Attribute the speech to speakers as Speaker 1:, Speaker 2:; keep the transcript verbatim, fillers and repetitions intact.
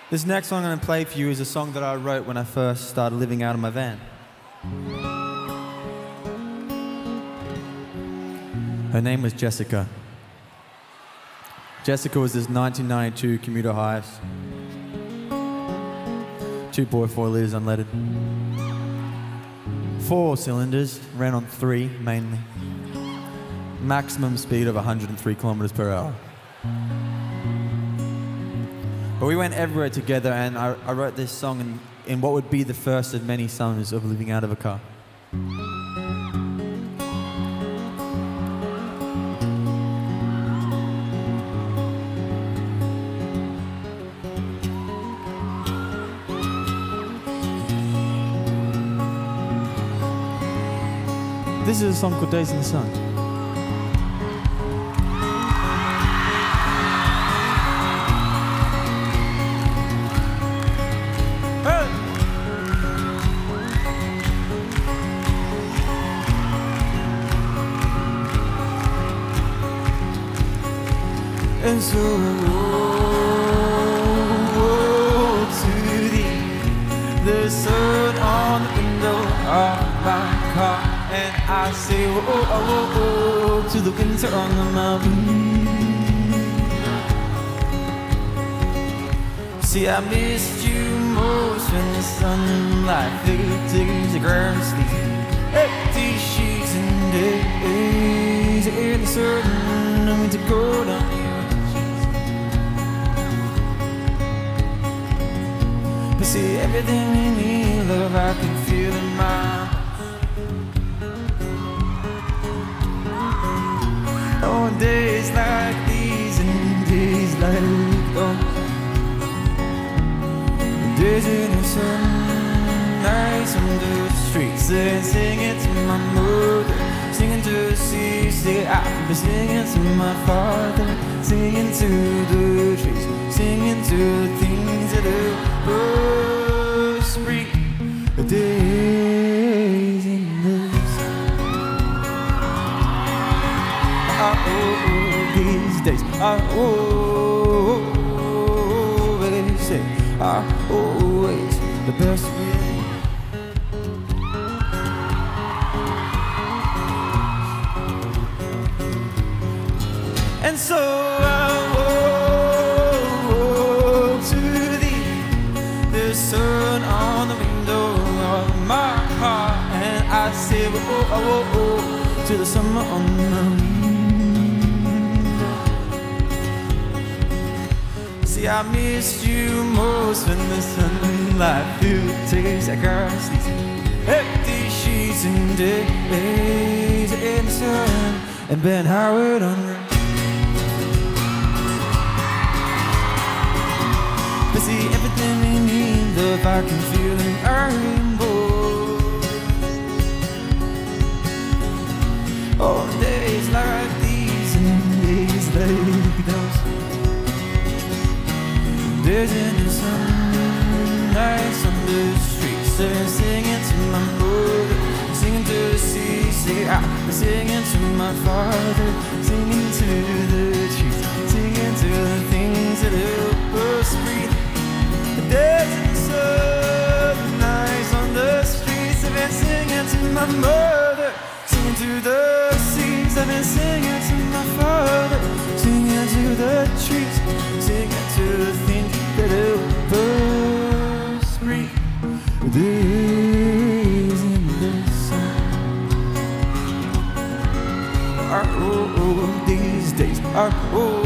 Speaker 1: This next song I'm going to play for you is a song that I wrote when I first started living out of my van. Her name was Jessica. Jessica was this nineteen ninety-two commuter Hiace. two point four litres unleaded. Four cylinders, ran on three mainly. Maximum speed of one hundred three kilometres per hour. But we went everywhere together, and I, I wrote this song in, in what would be the first of many summers of living out of a car. This is a song called Days in the Sun. And so oh, to thee, the sun on the window of my car, and I say oh, oh, oh, oh, to the winter on the mountain. See, I missed you most when the sunlight filters the ground sleep. Empty sheets and days in the sun, I'm to go down. See, everything we need, love, I can feel in my oh, days like these and days like those, days in the sun, nights on the streets, and singing to my mother, singing to the sea, say I've been singing to my father, singing to the trees, singing to the things that do. Spring, the days in the sun. Ah, oh, oh, these days are always, say, are always the best way. And so I sun on the window of my car, and I say oh, oh, oh, oh, to the summer on the window. See, I missed you most when the sunlight filters across these empty sheets and days in the sun, and Ben Howard on the but see, everything we need, love, I can feel in our rainbow. Oh, days like these and days like those, days in the sun, nights on the streets, and singing to my mother, singing to the sea, say I'm singing to my father, singing to the trees, singing to the things that help us breathe. Days in the sun, nights on the streets, I've been singing to my mother, singing to the seas, I've been singing to my father, singing to the trees, singing to the things that help us breathe. Days in the sun are oh, oh, these days are oh.